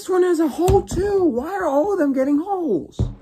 This one has a hole too. Why are all of them getting holes?